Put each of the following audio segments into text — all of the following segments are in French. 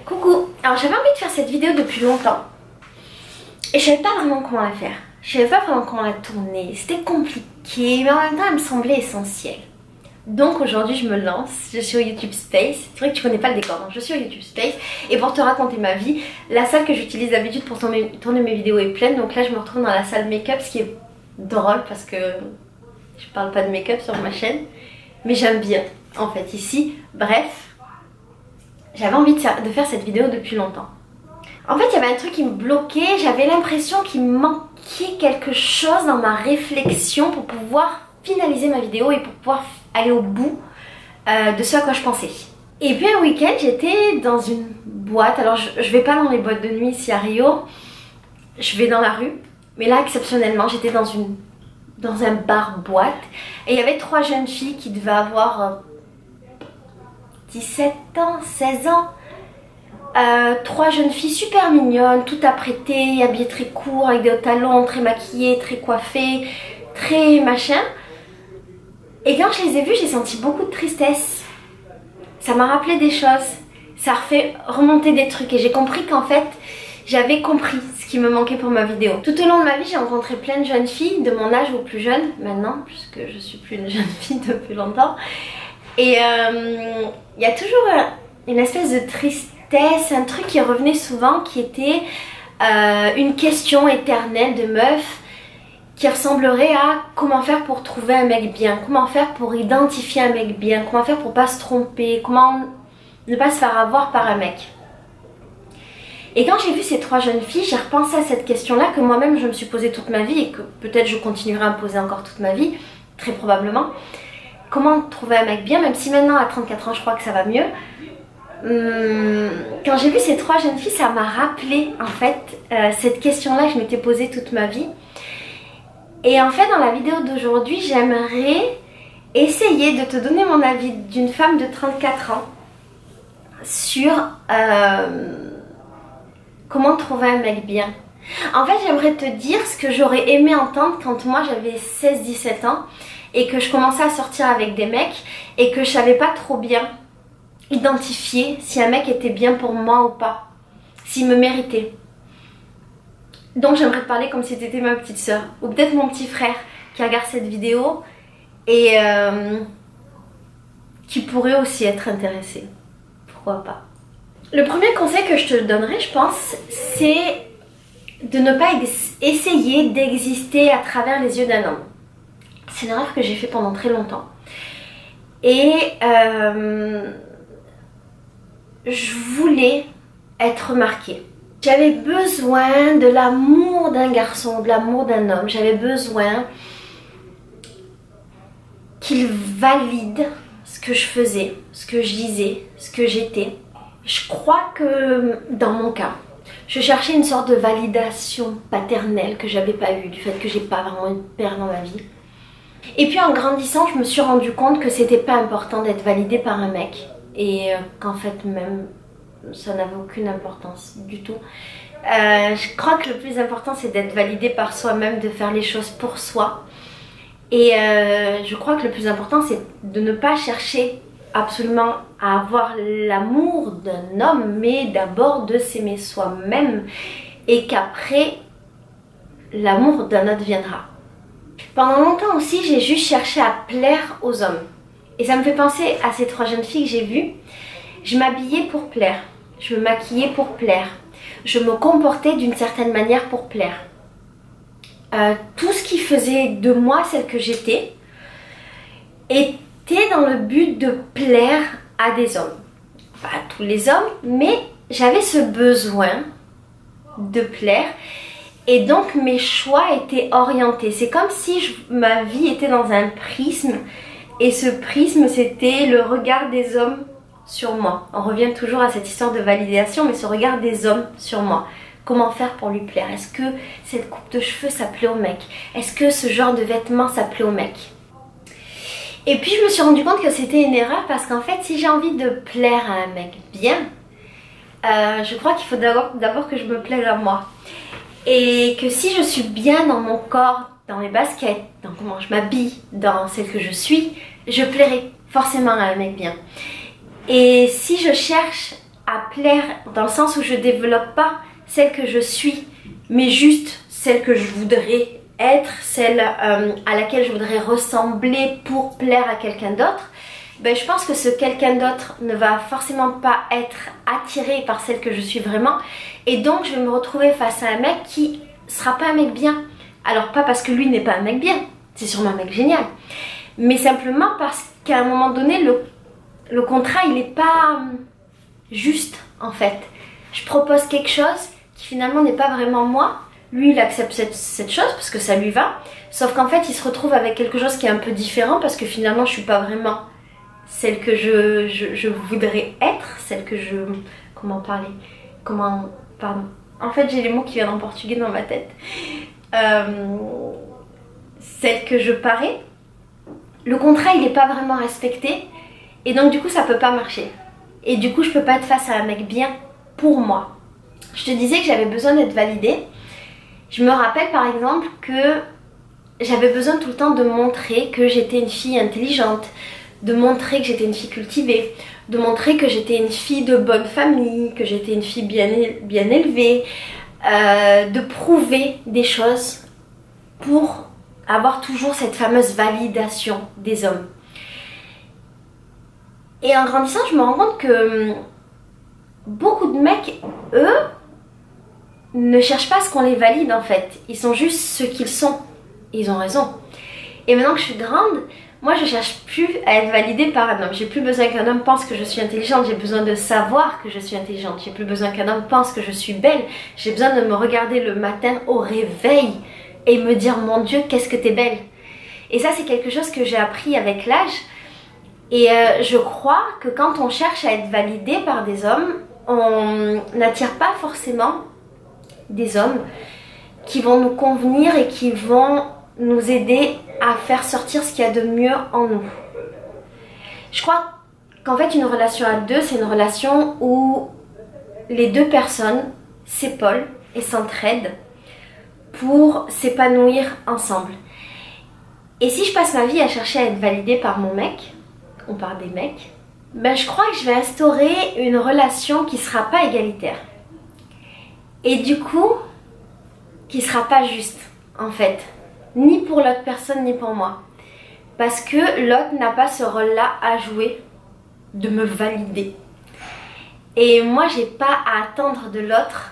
Coucou, alors j'avais envie de faire cette vidéo depuis longtemps et je savais pas vraiment comment la faire. Je savais pas vraiment comment la tourner, c'était compliqué mais en même temps elle me semblait essentielle. Donc aujourd'hui je me lance, je suis au YouTube Space. C'est vrai que tu connais pas le décor, donc je suis au YouTube Space. Et pour te raconter ma vie, la salle que j'utilise d'habitude pour tourner mes vidéos est pleine. Donc là je me retrouve dans la salle make-up, ce qui est drôle parce que je parle pas de make-up sur ma chaîne. Mais j'aime bien en fait ici. Bref, j'avais envie de faire cette vidéo depuis longtemps. En fait il y avait un truc qui me bloquait, j'avais l'impression qu'il me manquait quelque chose dans ma réflexion pour pouvoir finaliser ma vidéo et pour pouvoir aller au bout de ce à quoi je pensais. Et puis un week-end j'étais dans une boîte, alors je vais pas dans les boîtes de nuit ici à Rio, je vais dans la rue, mais là exceptionnellement j'étais dans un bar boîte et il y avait 3 jeunes filles qui devaient avoir 17 ans, 16 ans. 3 jeunes filles super mignonnes, tout apprêtées, habillées très court, avec des hauts talons, très maquillées, très coiffées, très machin. Et quand je les ai vues, j'ai senti beaucoup de tristesse. Ça m'a rappelé des choses, ça a refait remonter des trucs et j'ai compris qu'en fait, j'avais compris ce qui me manquait pour ma vidéo. Tout au long de ma vie, j'ai rencontré plein de jeunes filles, de mon âge ou plus jeunes maintenant, puisque je suis plus une jeune fille depuis longtemps. Et il y a toujours une espèce de tristesse, un truc qui revenait souvent qui était une question éternelle de meuf qui ressemblerait à comment faire pour trouver un mec bien, comment faire pour identifier un mec bien, comment faire pour pas se tromper, comment ne pas se faire avoir par un mec. Et quand j'ai vu ces 3 jeunes filles, j'ai repensé à cette question-là que moi-même je me suis posée toute ma vie et que peut-être je continuerai à me poser encore toute ma vie, très probablement. Comment trouver un mec bien, même si maintenant à 34 ans je crois que ça va mieux. Quand j'ai vu ces 3 jeunes filles, ça m'a rappelé en fait cette question-là que je m'étais posée toute ma vie. Et en fait dans la vidéo d'aujourd'hui, j'aimerais essayer de te donner mon avis d'une femme de 34 ans sur comment trouver un mec bien. En fait j'aimerais te dire ce que j'aurais aimé entendre quand moi j'avais 16-17 ans et que je commençais à sortir avec des mecs et que je savais pas trop bien identifier si un mec était bien pour moi ou pas, s'il me méritait. Donc j'aimerais te parler comme si c'était ma petite soeur ou peut-être mon petit frère qui regarde cette vidéo et qui pourrait aussi être intéressé. Pourquoi pas. Le premier conseil que je te donnerais, je pense, c'est de ne pas essayer d'exister à travers les yeux d'un homme. C'est une erreur que j'ai fait pendant très longtemps. Et je voulais être remarquée. J'avais besoin de l'amour d'un garçon, de l'amour d'un homme. J'avais besoin qu'il valide ce que je faisais, ce que je disais, ce que j'étais. Je crois que dans mon cas, je cherchais une sorte de validation paternelle que j'avais pas eue, du fait que j'ai pas vraiment eu de père dans ma vie. Et puis en grandissant, je me suis rendu compte que c'était pas important d'être validée par un mec. Et qu'en fait même, ça n'avait aucune importance du tout. Je crois que le plus important c'est d'être validé par soi-même, de faire les choses pour soi. Et je crois que le plus important c'est de ne pas chercher absolument à avoir l'amour d'un homme, mais d'abord de s'aimer soi-même et qu'après l'amour d'un autre viendra. Pendant longtemps aussi j'ai juste cherché à plaire aux hommes. Et ça me fait penser à ces 3 jeunes filles que j'ai vues. Je m'habillais pour plaire, je me maquillais pour plaire, je me comportais d'une certaine manière pour plaire. Tout ce qui faisait de moi celle que j'étais était dans le but de plaire à des hommes. Pas à tous les hommes, mais j'avais ce besoin de plaire. Et donc mes choix étaient orientés. C'est comme si ma vie était dans un prisme. Et ce prisme c'était le regard des hommes sur moi. On revient toujours à cette histoire de validation, mais ce regard des hommes sur moi. Comment faire pour lui plaire? Est-ce que cette coupe de cheveux ça plaît au mec? Est-ce que ce genre de vêtements ça plaît au mec? Et puis je me suis rendu compte que c'était une erreur parce qu'en fait si j'ai envie de plaire à un mec bien, je crois qu'il faut d'abord que je me plaise à moi. Et que si je suis bien dans mon corps, dans mes baskets, dans comment je m'habille, dans celle que je suis, je plairai forcément à un mec bien. Et si je cherche à plaire dans le sens où je développe pas celle que je suis, mais juste celle que je voudrais être, celle à laquelle je voudrais ressembler pour plaire à quelqu'un d'autre, ben, je pense que ce quelqu'un d'autre ne va forcément pas être attiré par celle que je suis vraiment, et donc je vais me retrouver face à un mec qui sera pas un mec bien. Alors pas parce que lui n'est pas un mec bien, c'est sûrement un mec génial, mais simplement parce qu'à un moment donné le contrat il est pas juste en fait. Je propose quelque chose qui finalement n'est pas vraiment moi. Lui il accepte cette chose parce que ça lui va, sauf qu'en fait il se retrouve avec quelque chose qui est un peu différent parce que finalement je suis pas vraiment celle que je voudrais être, celle que je... Comment parler? Comment... Pardon. En fait j'ai les mots qui viennent en portugais dans ma tête. Celle que je parais. Le contrat il n'est pas vraiment respecté et donc du coup ça peut pas marcher. Et du coup je peux pas être face à un mec bien pour moi. Je te disais que j'avais besoin d'être validée. Je me rappelle par exemple que j'avais besoin tout le temps de montrer que j'étais une fille intelligente, de montrer que j'étais une fille cultivée, de montrer que j'étais une fille de bonne famille, que j'étais une fille bien élevée, de prouver des choses pour avoir toujours cette fameuse validation des hommes. Et en grandissant, je me rends compte que beaucoup de mecs, eux, ne cherchent pas à ce qu'on les valide en fait. Ils sont juste ce qu'ils sont. Et ils ont raison. Et maintenant que je suis grande, moi je cherche plus à être validée par un homme. J'ai plus besoin qu'un homme pense que je suis intelligente. J'ai besoin de savoir que je suis intelligente. J'ai plus besoin qu'un homme pense que je suis belle. J'ai besoin de me regarder le matin au réveil et me dire mon Dieu qu'est-ce que t'es belle. Et ça c'est quelque chose que j'ai appris avec l'âge. Et je crois que quand on cherche à être validé par des hommes, on n'attire pas forcément des hommes qui vont nous convenir et qui vont nous aider à faire sortir ce qu'il y a de mieux en nous. Je crois qu'en fait une relation à deux, c'est une relation où les deux personnes s'épaulent et s'entraident pour s'épanouir ensemble. Et si je passe ma vie à chercher à être validée par mon mec, on parle des mecs, ben je crois que je vais instaurer une relation qui sera pas égalitaire. Et du coup, qui sera pas juste en fait, ni pour l'autre personne ni pour moi, parce que l'autre n'a pas ce rôle-là à jouer de me valider. Et moi j'ai pas à attendre de l'autre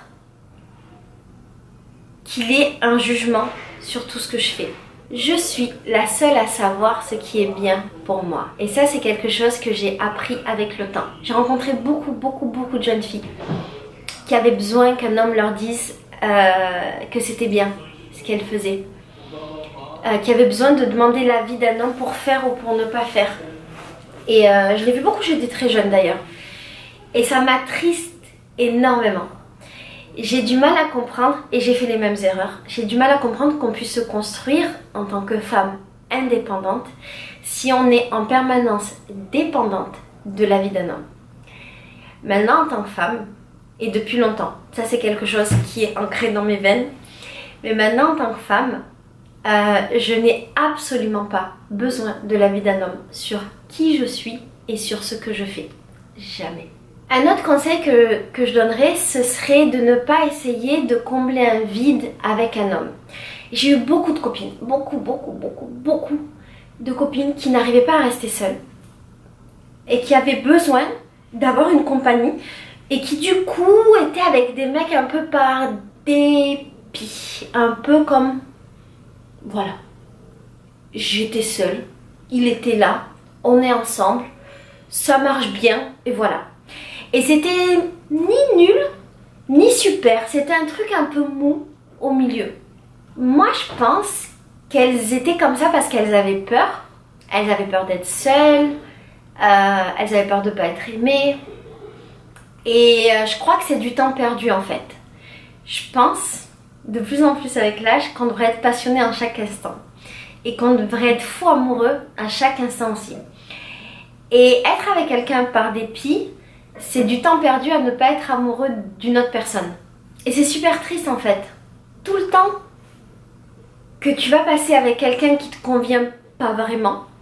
qu'il ait un jugement sur tout ce que je fais. Je suis la seule à savoir ce qui est bien pour moi. Et ça c'est quelque chose que j'ai appris avec le temps. J'ai rencontré beaucoup de jeunes filles qui avaient besoin qu'un homme leur dise que c'était bien ce qu'elles faisaient. Qui avaient besoin de demander l'avis d'un homme pour faire ou pour ne pas faire. Et je l'ai vu beaucoup, j'étais très jeune d'ailleurs. Et ça m'attriste énormément. J'ai du mal à comprendre, et j'ai fait les mêmes erreurs, j'ai du mal à comprendre qu'on puisse se construire en tant que femme indépendante si on est en permanence dépendante de l'avis d'un homme. Maintenant en tant que femme, et depuis longtemps, ça c'est quelque chose qui est ancré dans mes veines, mais maintenant en tant que femme, je n'ai absolument pas besoin de l'avis d'un homme sur qui je suis et sur ce que je fais. Jamais. Un autre conseil que je donnerais, ce serait de ne pas essayer de combler un vide avec un homme. J'ai eu beaucoup de copines, beaucoup de copines qui n'arrivaient pas à rester seules et qui avaient besoin d'avoir une compagnie et qui du coup étaient avec des mecs un peu par dépit, un peu comme voilà, j'étais seule, il était là, on est ensemble, ça marche bien et voilà. Et c'était ni nul, ni super, c'était un truc un peu mou au milieu. Moi je pense qu'elles étaient comme ça parce qu'elles avaient peur. Elles avaient peur d'être seules, elles avaient peur de ne pas être aimées. Et je crois que c'est du temps perdu en fait. Je pense, de plus en plus avec l'âge, qu'on devrait être passionné en chaque instant. Et qu'on devrait être fou amoureux à chaque instant aussi. Et être avec quelqu'un par dépit, c'est du temps perdu à ne pas être amoureux d'une autre personne. Et c'est super triste en fait. Tout le temps que tu vas passer avec quelqu'un qui te convient pas vraiment,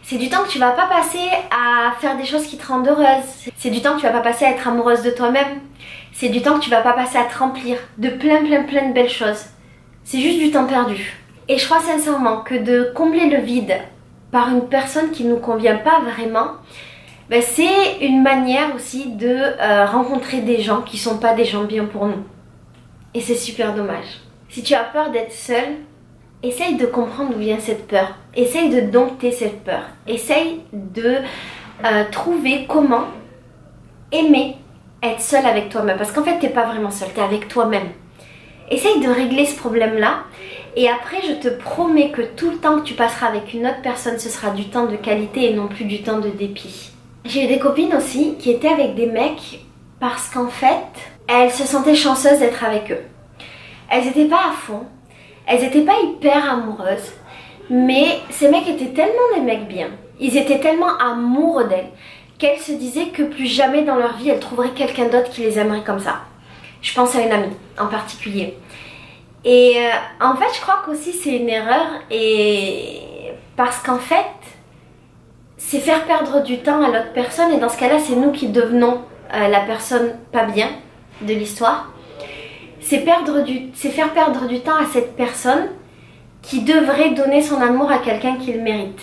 C'est du temps que tu vas pas passer à faire des choses qui te rendent heureuse. C'est du temps que tu vas pas passer à être amoureuse de toi-même. C'est du temps que tu vas pas passer à te remplir de plein de belles choses. C'est juste du temps perdu. Et je crois sincèrement que de combler le vide par une personne qui ne nous convient pas vraiment, ben c'est une manière aussi de rencontrer des gens qui sont pas des gens bien pour nous. Et c'est super dommage. Si tu as peur d'être seule, essaye de comprendre d'où vient cette peur. Essaye de dompter cette peur. Essaye de trouver comment aimer être seule avec toi-même. Parce qu'en fait, t'es pas vraiment seule, t'es avec toi-même. Essaye de régler ce problème-là. Et après, je te promets que tout le temps que tu passeras avec une autre personne, ce sera du temps de qualité et non plus du temps de dépit. J'ai eu des copines aussi qui étaient avec des mecs parce qu'en fait, elles se sentaient chanceuses d'être avec eux. Elles n'étaient pas à fond, elles n'étaient pas hyper amoureuses, mais ces mecs étaient tellement des mecs bien, ils étaient tellement amoureux d'elles, qu'elles se disaient que plus jamais dans leur vie elles trouveraient quelqu'un d'autre qui les aimerait comme ça. Je pense à une amie en particulier. Et en fait, je crois qu'aussi c'est une erreur, et parce qu'en fait, c'est faire perdre du temps à l'autre personne, et dans ce cas-là, c'est nous qui devenons la personne pas bien de l'histoire. C'est faire perdre du temps à cette personne qui devrait donner son amour à quelqu'un qui le mérite.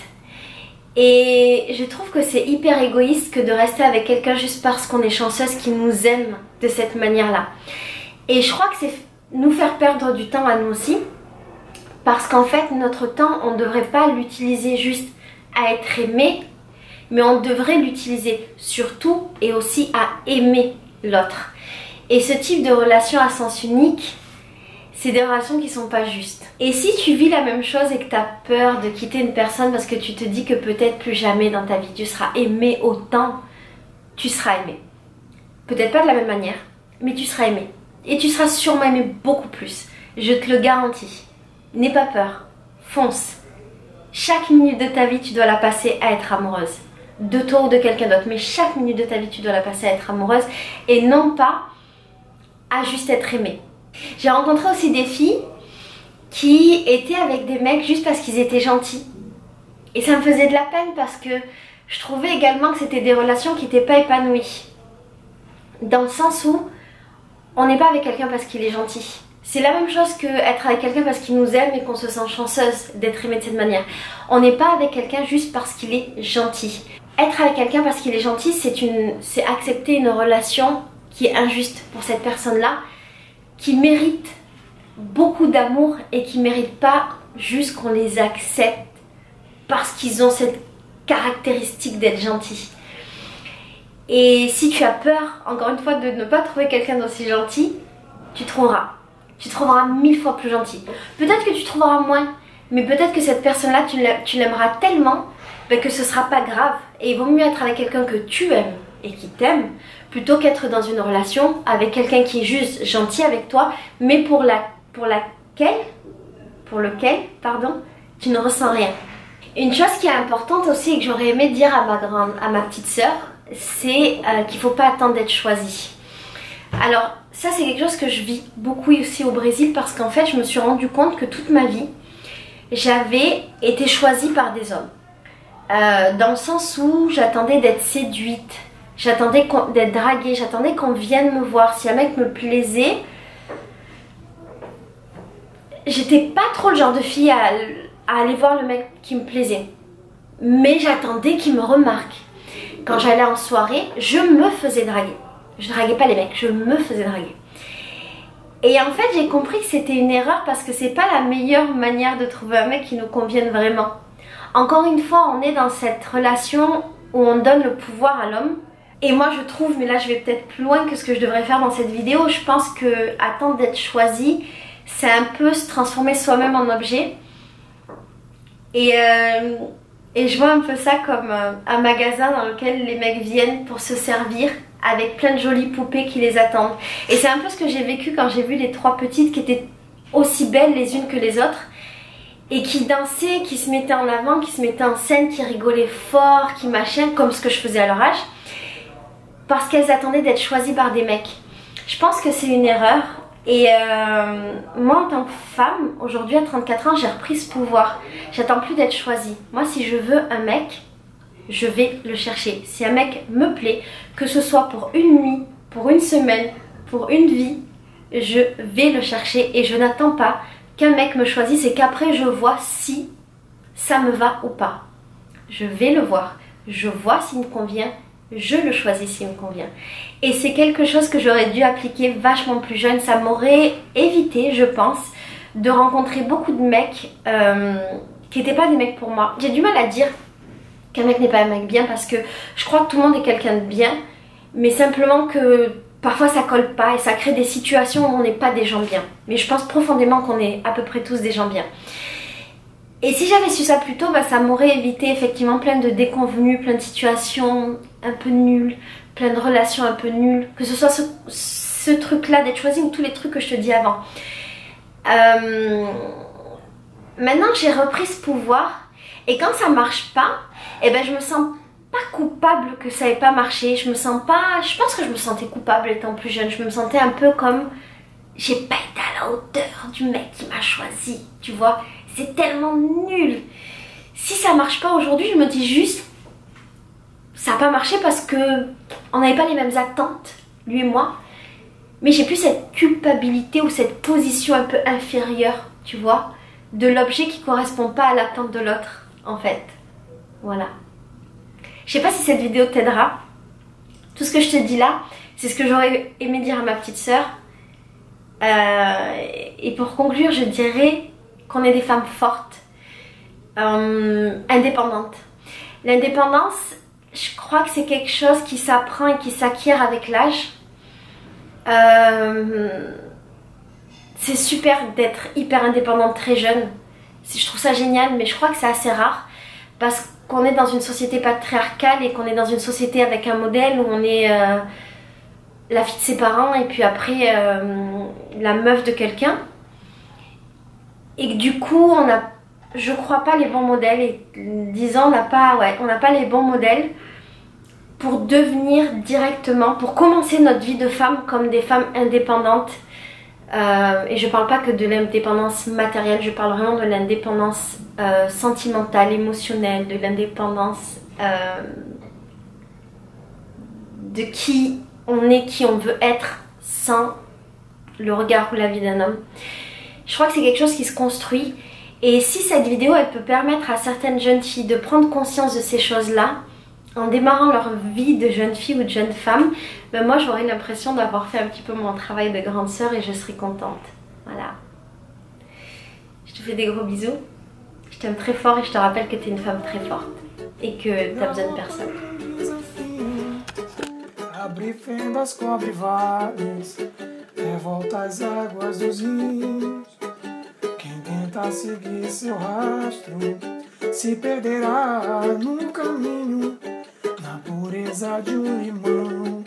Et je trouve que c'est hyper égoïste que de rester avec quelqu'un juste parce qu'on est chanceuse qui nous aime de cette manière-là. Et je crois que c'est nous faire perdre du temps à nous aussi, parce qu'en fait, notre temps, on ne devrait pas l'utiliser juste à être aimé, mais on devrait l'utiliser surtout et aussi à aimer l'autre. Et ce type de relation à sens unique, c'est des relations qui sont pas justes. Et si tu vis la même chose et que tu as peur de quitter une personne parce que tu te dis que peut-être plus jamais dans ta vie tu seras aimé autant, tu seras aimé. Peut-être pas de la même manière, mais tu seras aimé. Et tu seras sûrement aimé beaucoup plus. Je te le garantis. N'aie pas peur. Fonce. Chaque minute de ta vie, tu dois la passer à être amoureuse. De toi ou de quelqu'un d'autre. Mais chaque minute de ta vie, tu dois la passer à être amoureuse. Et non pas à juste être aimée. J'ai rencontré aussi des filles qui étaient avec des mecs juste parce qu'ils étaient gentils. Et ça me faisait de la peine parce que je trouvais également que c'était des relations qui n'étaient pas épanouies. Dans le sens où on n'est pas avec quelqu'un parce qu'il est gentil. C'est la même chose que être avec quelqu'un parce qu'il nous aime et qu'on se sent chanceuse d'être aimé de cette manière. On n'est pas avec quelqu'un juste parce qu'il est gentil. Être avec quelqu'un parce qu'il est gentil, c'est accepter une relation qui est injuste pour cette personne-là, qui mérite beaucoup d'amour et qui ne mérite pas juste qu'on les accepte parce qu'ils ont cette caractéristique d'être gentils. Et si tu as peur, encore une fois, de ne pas trouver quelqu'un d'aussi gentil, tu trouveras. Tu trouveras 1000 fois plus gentil. Peut-être que tu trouveras moins, mais peut-être que cette personne-là, tu l'aimeras tellement que ce sera pas grave. Et il vaut mieux être avec quelqu'un que tu aimes et qui t'aime, plutôt qu'être dans une relation avec quelqu'un qui est juste gentil avec toi, mais pour lequel, tu ne ressens rien. Une chose qui est importante aussi et que j'aurais aimé dire à ma petite sœur, c'est qu'il ne faut pas attendre d'être choisi. Alors ça, c'est quelque chose que je vis beaucoup aussi au Brésil, parce qu'en fait je me suis rendu compte que toute ma vie j'avais été choisie par des hommes, dans le sens où j'attendais d'être séduite, j'attendais d'être draguée, j'attendais qu'on vienne me voir. Si un mec me plaisait, j'étais pas trop le genre de fille à aller voir le mec qui me plaisait, mais j'attendais qu'il me remarque. Quand j'allais en soirée, je me faisais draguer. Je draguais pas les mecs, je me faisais draguer. Et en fait, j'ai compris que c'était une erreur, parce que c'est pas la meilleure manière de trouver un mec qui nous convienne vraiment. Encore une fois, on est dans cette relation où on donne le pouvoir à l'homme. Et moi je trouve, mais là je vais peut-être plus loin que ce que je devrais faire dans cette vidéo, je pense que attendre d'être choisi, c'est un peu se transformer soi-même en objet. Et je vois un peu ça comme un magasin dans lequel les mecs viennent pour se servir, avec plein de jolies poupées qui les attendent. Et c'est un peu ce que j'ai vécu quand j'ai vu les trois petites qui étaient aussi belles les unes que les autres, et qui dansaient, qui se mettaient en avant, qui se mettaient en scène, qui rigolaient fort, qui machin, comme ce que je faisais à leur âge, parce qu'elles attendaient d'être choisies par des mecs. Je pense que c'est une erreur. Et moi en tant que femme, aujourd'hui à 34 ans, j'ai repris ce pouvoir. J'attends plus d'être choisie. Moi, si je veux un mec, je vais le chercher. Si un mec me plaît, que ce soit pour une nuit, pour une semaine, pour une vie, je vais le chercher et je n'attends pas qu'un mec me choisisse et qu'après je vois si ça me va ou pas. Je vais le voir, je vois s'il me convient, je le choisis s'il me convient. Et c'est quelque chose que j'aurais dû appliquer vachement plus jeune. Ça m'aurait évité, je pense, de rencontrer beaucoup de mecs qui n'étaient pas des mecs pour moi. J'ai du mal à dire qu'un mec n'est pas un mec bien parce que je crois que tout le monde est quelqu'un de bien, mais simplement que parfois ça colle pas et ça crée des situations où on n'est pas des gens bien. Mais je pense profondément qu'on est à peu près tous des gens bien. Et si j'avais su ça plus tôt, bah, ça m'aurait évité effectivement plein de déconvenues, plein de situations un peu nulles, plein de relations un peu nulles. Que ce soit ce truc-là d'être choisi ou tous les trucs que je te dis avant. Maintenant que j'ai repris ce pouvoir, et quand ça marche pas, eh ben je me sens pas coupable que ça ait pas marché. Je pense que je me sentais coupable étant plus jeune. Je me sentais un peu comme j'ai pas été à la hauteur du mec qui m'a choisi, tu vois. C'est tellement nul. Si ça marche pas aujourd'hui, je me dis juste ça n'a pas marché parce que on n'avait pas les mêmes attentes, lui et moi. Mais j'ai plus cette culpabilité ou cette position un peu inférieure, tu vois, de l'objet qui correspond pas à l'attente de l'autre, en fait. Voilà. Je sais pas si cette vidéo t'aidera. Tout ce que je te dis là, c'est ce que j'aurais aimé dire à ma petite sœur. Et pour conclure, je dirais qu'on est des femmes fortes, indépendantes. L'indépendance, je crois que c'est quelque chose qui s'apprend et qui s'acquiert avec l'âge. C'est super d'être hyper indépendante très jeune. Je trouve ça génial, mais je crois que c'est assez rare parce qu'on est dans une société patriarcale et qu'on est dans une société avec un modèle où on est la fille de ses parents et puis après la meuf de quelqu'un. Et que du coup, on a, je crois pas les bons modèles. Et disons, on n'a pas les bons modèles pour devenir directement, pour commencer notre vie de femme comme des femmes indépendantes. Et je parle pas que de l'indépendance matérielle, je parle vraiment de l'indépendance sentimentale, émotionnelle, de l'indépendance de qui on est, qui on veut être sans le regard ou la vie d'un homme. Je crois que c'est quelque chose qui se construit. Et si cette vidéo elle peut permettre à certaines jeunes filles de prendre conscience de ces choses-là, en démarrant leur vie de jeune fille ou de jeune femme, ben moi j'aurais l'impression d'avoir fait un petit peu mon travail de grande sœur et je serais contente. Voilà. Je te fais des gros bisous. Je t'aime très fort et je te rappelle que tu es une femme très forte et que tu as besoin de personne. Abre fendas, cobre vales, revolta as águas dos rios. Quem tenta seguir seu rastro se perderá no caminho, na pureza de um irmão.